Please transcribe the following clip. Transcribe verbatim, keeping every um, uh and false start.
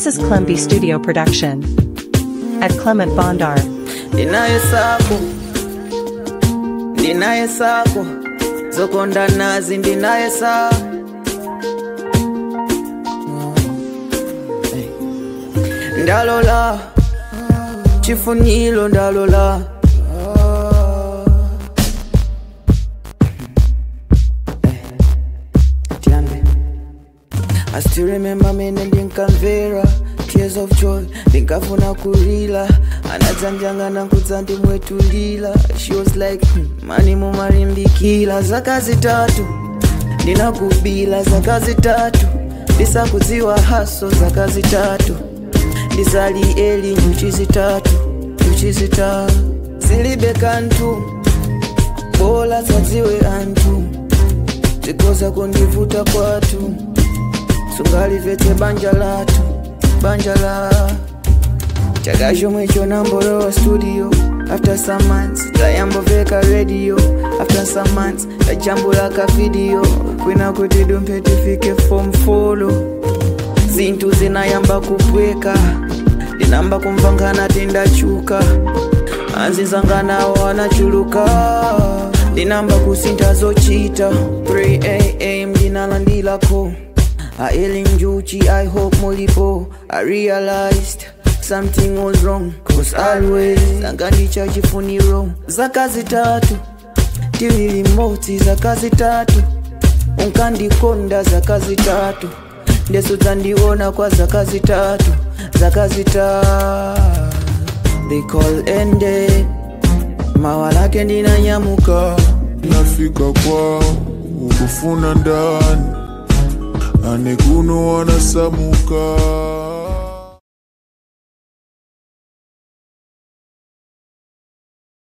This is Clemby Studio production at Clement Bondar. Ninaye sako, ninaye sako, zokonda nazi ndinaye sa. Ndalola, chifunilo ndalola. I still remember me nending Canberra, tears of joy, ndinkafuna kulila. Anadzanjanga nankuzandi mwetulila. She was like, hmm, mani mumarimbikila. Zaka zitatu, ndinakubila zaka zitatu. Ndisakudziwa haso zaka zitatu. Ndizali eli nyuchi zitatu, nyuchi zitatu. Zilibe kantu, bola zaziwe antu. Zikoza kundivuta kwatu. Sungali vete banjalatu, banjala. Chagajo mwecho namboro studio. After some months, tayambo veka radio. After some months, tajambo laka video. Kwina kuti dumpe tifike form follow. Zintu zinayamba kupweka. Dinamba kumvangana tinda chuka. Anzi zangana wana chuluka. Dinamba kusinta zochita. three a m dinalandila ko. I ailing Juchi, I hope Molipo. I realized something was wrong. Cause always Nangandi charge funny wrong. Zaka zitatu Tili moti zaka zitatu Unkandi konda zaka zitatu Ndesu zandiona kwa zaka zitatu Zaka zitatu They call ended Mawalake ndina nyamuka. Nafika kwa ukufuna ndani Anekuno wanasamuka.